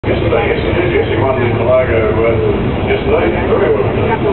Yesterday, yes, he won the Monaro yesterday. Very well.